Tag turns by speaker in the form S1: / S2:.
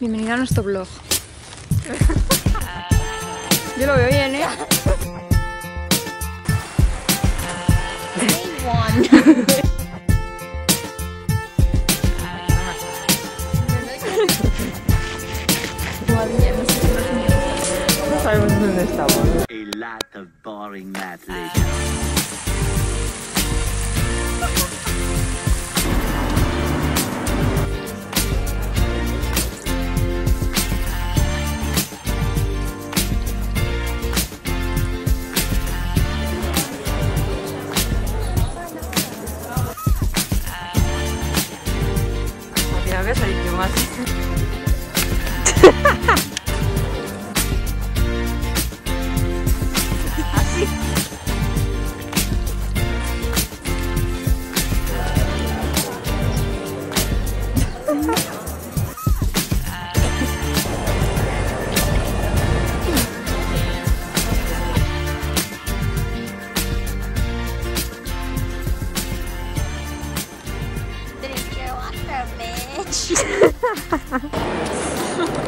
S1: Bienvenido a nuestro vlog. Yo lo veo bien, ¿eh?
S2: No sabemos dónde estamos.
S3: A lot of boring math later.
S2: Había que salir yo más. Así.
S4: Didn't you watch her, bitch?